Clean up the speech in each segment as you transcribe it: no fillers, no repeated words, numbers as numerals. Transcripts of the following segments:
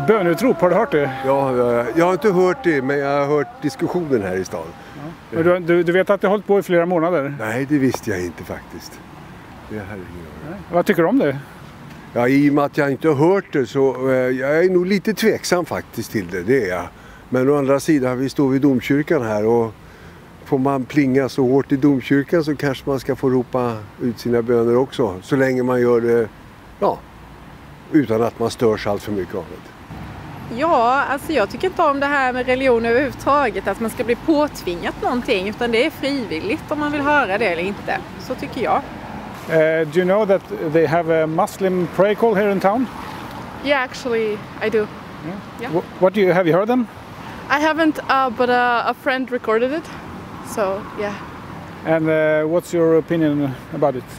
Bönutrop, har du hört det? Ja, jag har inte hört det, men jag har hört diskussionen här i stan. Ja. Men du vet att det har hållit på i flera månader? Nej, det visste jag inte faktiskt. Det här är Vad tycker du om det? Ja, i och med att jag inte har hört det så jag är nog lite tveksam faktiskt till det, det är jag. Men å andra sidan, vi står vid domkyrkan här och får man plinga så hårt i domkyrkan så kanske man ska få ropa ut sina böner också. Så länge man gör det, ja, utan att man störs allt för mycket av det. Ja, alltså jag tycker inte om det här med religion överhuvudtaget, att man ska bli påtvingat någonting, utan det är frivilligt om man vill höra det eller inte. Så tycker jag. Do you know that they have a Muslim prayer call here in town? Yeah, actually, I do. Yeah. What have you heard them? I haven't, but a friend recorded it. So, yeah. And what's your opinion about it?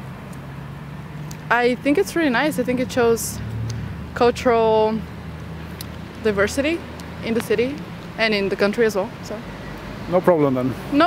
I think it's really nice. I think it shows cultural diversity in the city and in the country as well. So. No problem then? No.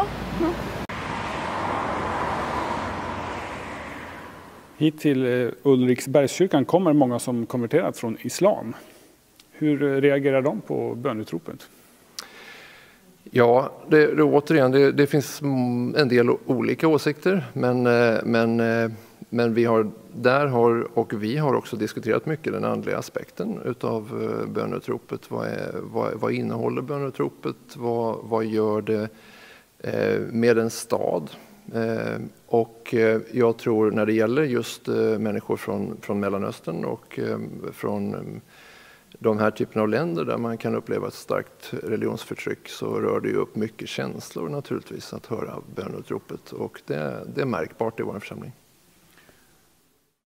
Hit till Ulriksbergskyrkan kommer många som konverterat från islam. Hur reagerar de på bönutropet? Ja, återigen, det finns en del olika åsikter, men vi har också diskuterat mycket den andliga aspekten utav bönutropet. Vad innehåller bönutropet? Vad gör det med en stad? Och jag tror när det gäller just människor från Mellanöstern och från de här typerna av länder där man kan uppleva ett starkt religionsförtryck, så rör det ju upp mycket känslor naturligtvis att höra bönutropet, och det är märkbart i vår församling.